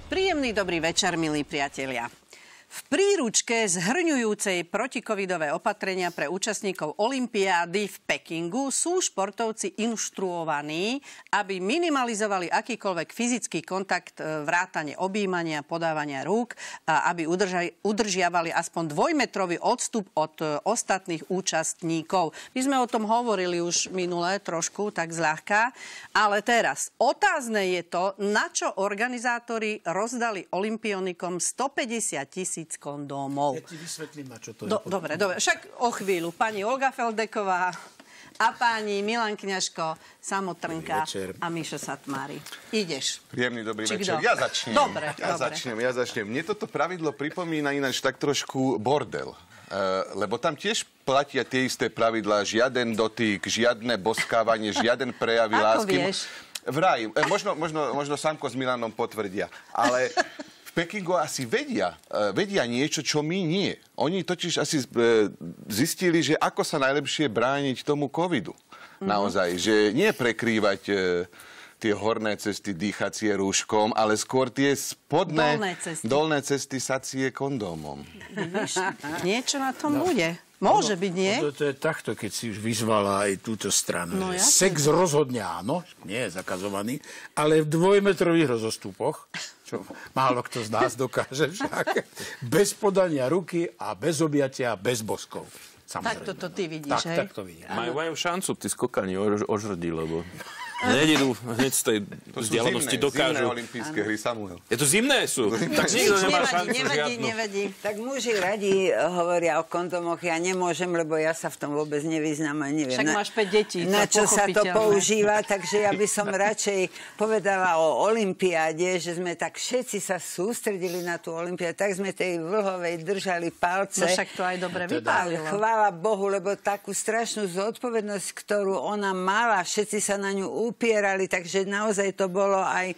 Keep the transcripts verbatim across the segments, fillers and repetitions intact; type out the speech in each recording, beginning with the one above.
Príjemný dobrý večer, milí priatelia. V príručke zhrňujúcej protikovidové opatrenia pre účastníkov olympiády v Pekingu sú športovci inštruovaní, aby minimalizovali akýkoľvek fyzický kontakt, vrátane objímania, podávania rúk, a aby udržali, udržiavali aspoň dvojmetrový odstup od ostatných účastníkov. My sme o tom hovorili už minule trošku, tak zľahka, ale teraz otázne je to, na čo organizátori rozdali olympionikom stopäťdesiat tisíc kondómov. Ja ti vysvetlím, na čo to je. Do, dobre, dobre. Však o chvíľu. Pani Olga Feldeková a páni Milan Kňažko, Samotrnka a Mišo Satmári. Ideš. Príjemný dobrý Či večer. kto? Ja začnem. Dobre, ja dobre. začnem, ja začnem. Mne toto pravidlo pripomína ináč tak trošku bordel. Uh, lebo tam tiež platia tie isté pravidlá. Žiaden dotyk, žiadne boskávanie, žiaden prejavy Ako lásky. vieš? Vraj, eh, možno, možno, možno Samko s Milanom potvrdia. Ale v Pekingu asi vedia, uh, vedia niečo, čo my nie. Oni totiž asi uh, zistili, že ako sa najlepšie brániť tomu covidu. Mm-hmm. Naozaj, že nie prekrývať uh, tie horné cesty dýchacie rúškom, ale skôr tie spodné dolné cesty, dolné cesty sacie kondómom. Vidíš, niečo na tom no. bude. Môže byť, nie? To, to je takto, keď si už vyzvala aj túto stranu. No, Sex rozhodne áno, nie je zakazovaný, ale v dvojmetrových rozostupoch, čo málo kto z nás dokáže však, bez podania ruky a bez objatia, bez boskov. Tak toto ty vidíš, tak, hej? Tak to vidím. Majú, majú šancu, tí skokani ož, ožrdí, lebo hneď idú, hneď z tej vzdialenosti dokážu. Zimné olympijské hry, Samuel. Je to zimné sú? Tak nikto nemá nevadí, šancu nevadí, žiadnu. nevadí. Tak muži radi hovoria o kondomoch, ja nemôžem, lebo ja sa v tom vôbec nevyznám a neviem. Však na, máš päť detí, na to čo sa to pochopiteľné. používa, takže ja by som radšej povedala o olympiáde, že sme tak všetci sa sústredili na tú olympiádu, tak sme tej Vlhovej držali palce. No však to aj dobre vypálilo. Chvála Bohu, lebo takú strašnú zodpovednosť, ktorú ona mala, všetci sa na ňu upierali, takže naozaj to bolo aj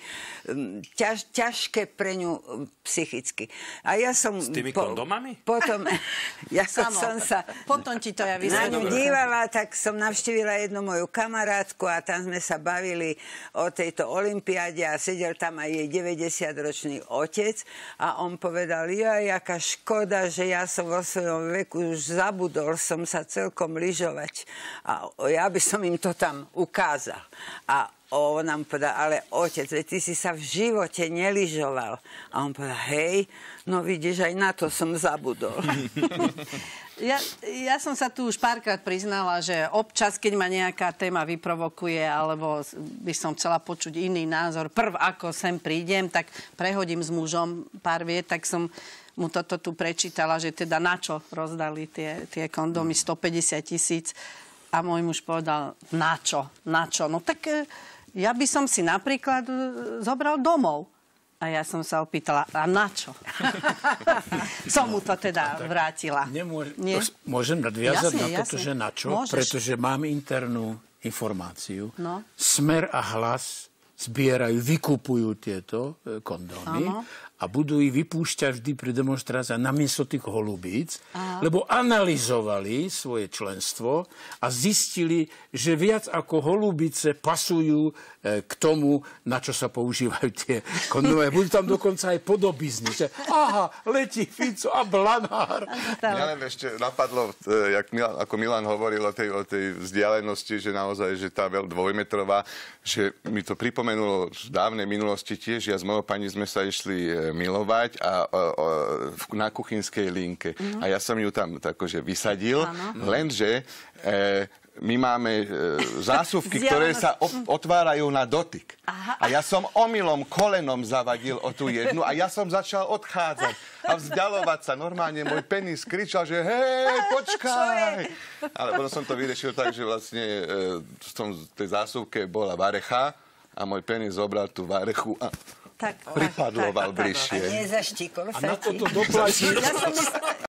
ťaž, ťažké pre ňu psychicky. A ja som... S tými po, kondomami? Potom, ja Samo, som sa potom ti to ja na ňu vysvetlím. dívala, tak som navštívila jednu moju kamarátku a tam sme sa bavili o tejto olympiáde a sedel tam aj jej deväťdesiatročný otec a on povedal, ja, jaká škoda, že ja som vo svojom veku už zabudol som sa celkom lyžovať. A ja by som im to tam ukázal. A on nám povedal, ale otec, veď ty si sa v živote nelyžoval. A on povedal, hej, no vidíš, aj na to som zabudol. Ja, ja som sa tu už párkrát priznala, že občas, keď ma nejaká téma vyprovokuje, alebo by som chcela počuť iný názor, prv ako sem prídem, tak prehodím s mužom pár viet, tak som mu toto tu prečítala, že teda na čo rozdali tie, tie kondómy stopäťdesiat tisíc. A môj muž povedal, na čo, na čo? No tak ja by som si napríklad zobral domov. A ja som sa opýtala, a na čo? Som mu to teda vrátila. Nemôže, Nie? Môžem nadviazať Jasne, na toto, jasne. že na čo? Môžeš. Pretože mám internú informáciu. No. Smer a Hlas zbierajú, vykupujú tieto e, kondómy. Áno. A budú ich vypúšťať vždy pri demonstráciách namiesto tých holubíc, aha, lebo analyzovali svoje členstvo a zistili, že viac ako holubice pasujú e, k tomu, na čo sa používajú tie kondómy. Budú tam dokonca aj podobizny. Že, aha, letí Fico a Blanár. Mňa len ešte napadlo, e, jak Milan, ako Milan hovoril o tej, o tej vzdialenosti, že naozaj, že tá veľ dvojmetrová, že mi to pripomenulo z dávnej minulosti tiež. Ja s mojou pani sme sa išli e, milovať a o, o, na kuchynskej linke. Mm-hmm. A ja som ju tam takože vysadil, ano, lenže e, my máme e, zásuvky, ktoré sa op- otvárajú na dotyk. Aha. A ja som omylom kolenom zavadil o tú jednu a ja som začal odchádzať a vzdialovať sa. Normálne môj penis kričal, že hej, počkaj. Ale potom som to vyriešil tak, že vlastne e, v tom, tej zásuvke bola varecha a môj penis zobral tú varechu a tak, pripadloval bližšie. A nezaštíkol A sa na ti. toto doplatí... Ja som myslela,